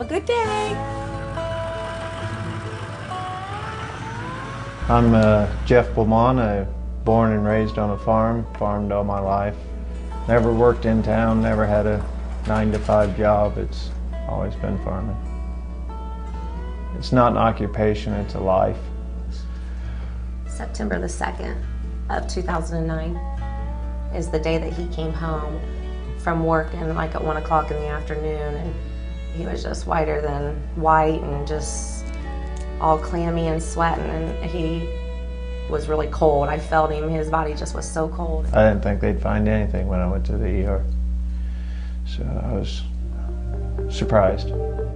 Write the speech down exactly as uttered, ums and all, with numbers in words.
a good day. I'm uh, Jeff Beaumont. I born and raised on a farm, farmed all my life. Never worked in town, never had a nine to five job. It's always been farming. It's not an occupation, it's a life. September the second of two thousand nine is the day that he came home from work, and like at one o'clock in the afternoon, and he was just whiter than white and just all clammy and sweating, and he was really cold. I felt him, his body just was so cold. I didn't think they'd find anything when I went to the E R, so I was surprised.